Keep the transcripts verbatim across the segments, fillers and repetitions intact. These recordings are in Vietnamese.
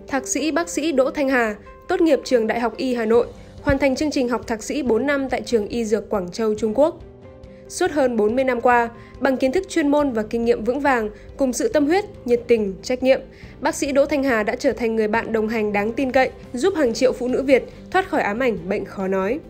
Thạc sĩ bác sĩ Đỗ Thanh Hà, tốt nghiệp trường Đại học Y Hà Nội, hoàn thành chương trình học thạc sĩ bốn năm tại trường Y Dược Quảng Châu, Trung Quốc. Suốt hơn bốn mươi năm qua, bằng kiến thức chuyên môn và kinh nghiệm vững vàng, cùng sự tâm huyết, nhiệt tình, trách nhiệm, bác sĩ Đỗ Thanh Hà đã trở thành người bạn đồng hành đáng tin cậy, giúp hàng triệu phụ nữ Việt thoát khỏi ám ảnh bệnh khó nói.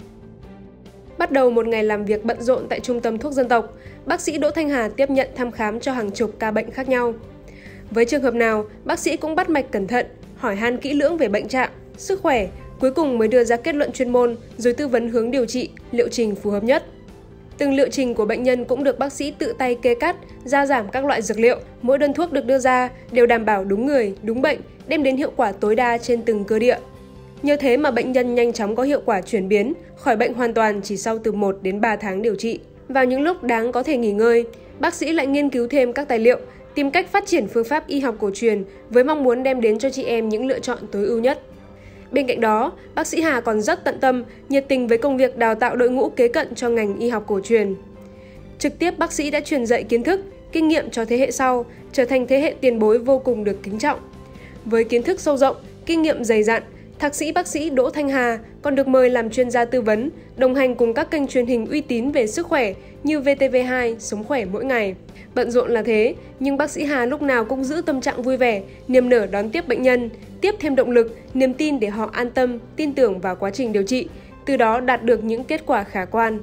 Bắt đầu một ngày làm việc bận rộn tại Trung tâm Thuốc Dân tộc, bác sĩ Đỗ Thanh Hà tiếp nhận thăm khám cho hàng chục ca bệnh khác nhau. Với trường hợp nào, bác sĩ cũng bắt mạch cẩn thận, hỏi han kỹ lưỡng về bệnh trạng, sức khỏe, cuối cùng mới đưa ra kết luận chuyên môn rồi tư vấn hướng điều trị, liệu trình phù hợp nhất. Từng liệu trình của bệnh nhân cũng được bác sĩ tự tay kê cắt, gia giảm các loại dược liệu, mỗi đơn thuốc được đưa ra đều đảm bảo đúng người, đúng bệnh, đem đến hiệu quả tối đa trên từng cơ địa. Nhờ thế mà bệnh nhân nhanh chóng có hiệu quả chuyển biến, khỏi bệnh hoàn toàn chỉ sau từ một đến ba tháng điều trị. Vào những lúc đáng có thể nghỉ ngơi, bác sĩ lại nghiên cứu thêm các tài liệu, tìm cách phát triển phương pháp y học cổ truyền với mong muốn đem đến cho chị em những lựa chọn tối ưu nhất. Bên cạnh đó, bác sĩ Hà còn rất tận tâm, nhiệt tình với công việc đào tạo đội ngũ kế cận cho ngành y học cổ truyền. Trực tiếp bác sĩ đã truyền dạy kiến thức, kinh nghiệm cho thế hệ sau, trở thành thế hệ tiền bối vô cùng được kính trọng. Với kiến thức sâu rộng, kinh nghiệm dày dặn, Thạc sĩ bác sĩ Đỗ Thanh Hà còn được mời làm chuyên gia tư vấn, đồng hành cùng các kênh truyền hình uy tín về sức khỏe như vê tê vê hai, Sống khỏe mỗi ngày. Bận rộn là thế, nhưng bác sĩ Hà lúc nào cũng giữ tâm trạng vui vẻ, niềm nở đón tiếp bệnh nhân, tiếp thêm động lực, niềm tin để họ an tâm, tin tưởng vào quá trình điều trị, từ đó đạt được những kết quả khả quan.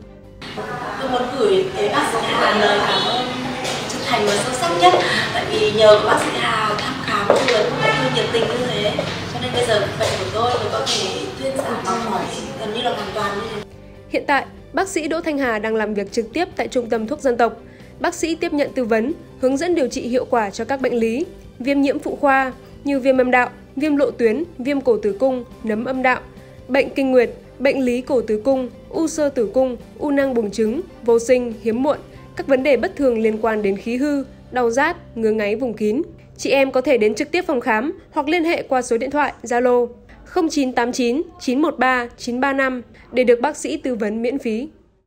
Tôi muốn gửi tới bác sĩ Hà lời cảm ơn chân thành và sâu sắc nhất, tại vì nhờ bác sĩ Hà thăm khám tư vấn cũng như nhiệt tình như thế, cho nên bây giờ bệnh của tôi mới có thể thuyên giảm và khỏi gần như là hoàn toàn như thế. Hiện tại, bác sĩ Đỗ Thanh Hà đang làm việc trực tiếp tại Trung tâm Thuốc Dân tộc. Bác sĩ tiếp nhận tư vấn, hướng dẫn điều trị hiệu quả cho các bệnh lý, viêm nhiễm phụ khoa như viêm âm đạo, viêm lộ tuyến, viêm cổ tử cung, nấm âm đạo, bệnh kinh nguyệt, bệnh lý cổ tử cung, u xơ tử cung, u nang buồng trứng, vô sinh, hiếm muộn, các vấn đề bất thường liên quan đến khí hư, đau rát, ngứa ngáy vùng kín. Chị em có thể đến trực tiếp phòng khám hoặc liên hệ qua số điện thoại Zalo không chín tám chín chín một ba chín ba năm để được bác sĩ tư vấn miễn phí.